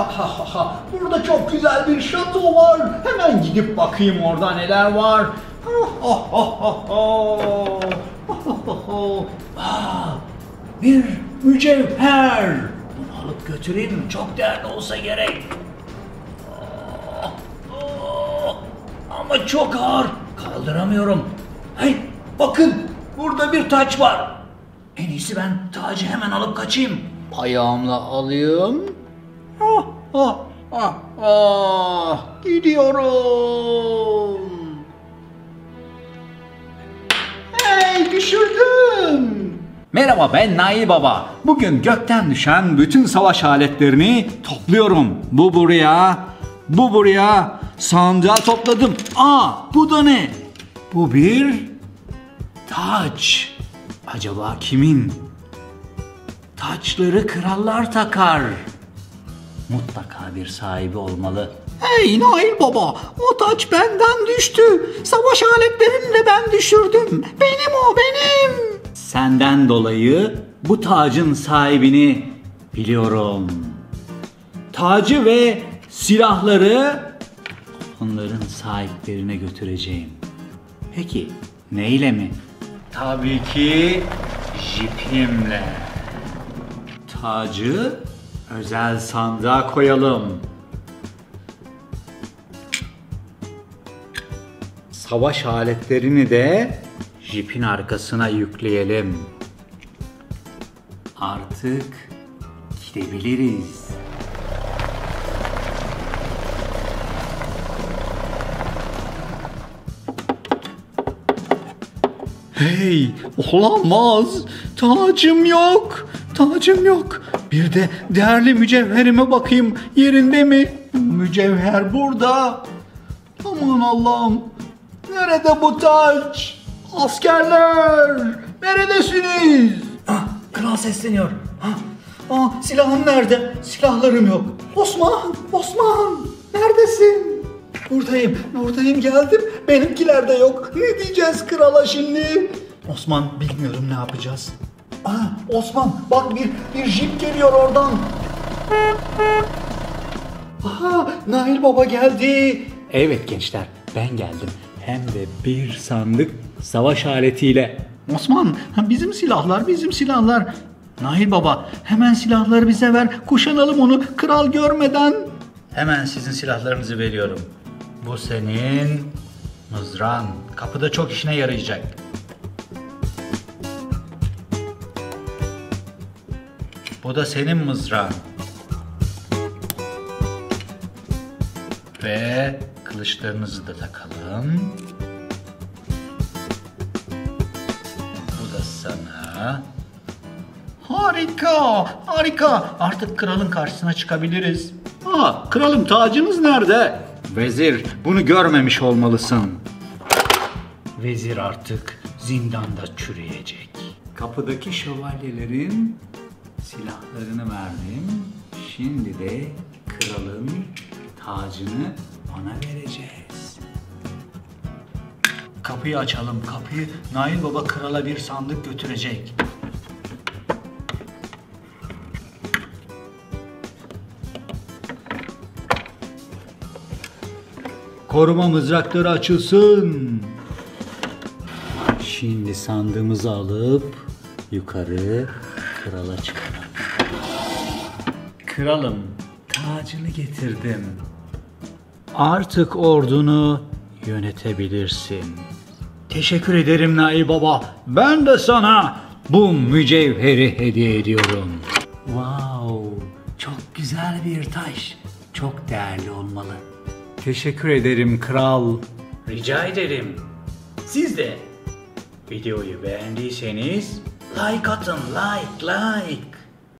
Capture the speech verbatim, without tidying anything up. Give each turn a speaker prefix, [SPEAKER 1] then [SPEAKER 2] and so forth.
[SPEAKER 1] Ha ha ha ha. Burada çok güzel bir şato var. Hemen gidip bakayım orada neler var. Ha ha ha ha ha. Ha ha ha. Aa, bir mücevher. Bunu alıp götüreyim. Çok değerli olsa gerek. Aa, aa, ama çok ağır. Kaldıramıyorum. Hey, bakın. Burada bir taç var. En iyisi ben tacı hemen alıp kaçayım. Ayağımla alayım. Ah, ah, ah, ah. Gidiyorum. Hey, düşürdüm. Merhaba, ben Nail Baba. Bugün gökten düşen bütün savaş aletlerini topluyorum. Bu buraya, bu buraya. Sandığa topladım. Aa, bu da ne? Bu bir taç. Acaba kimin? Taçları krallar takar. Mutlaka bir sahibi olmalı. Hey Nail Baba, o taç benden düştü. Savaş aletlerini de ben düşürdüm. Benim o, benim. Senden dolayı bu tacın sahibini biliyorum. Tacı ve silahları onların sahiplerine götüreceğim. Peki neyle mi? Tabii ki jipimle. Tacı özel sandığa koyalım. Savaş aletlerini de jipin arkasına yükleyelim. Artık gidebiliriz. Hey, olamaz. Tacım yok. Tacım yok. Bir de değerli mücevherime bakayım. Yerinde mi? Mücevher burada. Aman Allah'ım. Nerede bu taç? Askerler! Neredesiniz? Ah, kral sesleniyor. Ah, ah, silahım nerede? Silahlarım yok. Osman! Osman! Neredesin? Buradayım, buradayım, geldim. Benimkiler de yok. Ne diyeceğiz krala şimdi? Osman, bilmiyorum ne yapacağız. Ah, Osman, bak bir bir jip geliyor oradan. Aha, Nail Baba geldi. Evet gençler, ben geldim. Hem de bir sandık savaş aletiyle. Osman, bizim silahlar, bizim silahlar. Nail Baba, hemen silahları bize ver. Kuşanalım onu kral görmeden. Hemen sizin silahlarınızı veriyorum. Bu senin mızrağın. Kapıda çok işine yarayacak. Bu da senin mızrağın. Ve kılıçlarınızı da takalım. Bu da sana. Harika, harika. Artık kralın karşısına çıkabiliriz. Aa, kralım tacınız nerede? Vezir, bunu görmemiş olmalısın. Vezir artık zindanda çürüyecek. Kapıdaki şövalyelerin silahlarını verdim. Şimdi de kralın tacını ona vereceğiz. Kapıyı açalım, kapıyı. Nail Baba krala bir sandık götürecek. Koruma mızrakları açılsın. Şimdi sandığımızı alıp yukarı krala çıkalım. Kralım, tacını getirdim. Artık ordunu yönetebilirsin. Teşekkür ederim Nail Baba. Ben de sana bu mücevheri hediye ediyorum. Wow, çok güzel bir taş. Çok değerli olmalı. Teşekkür ederim kral. Rica ederim. Siz de videoyu beğendiyseniz like atın, like, like.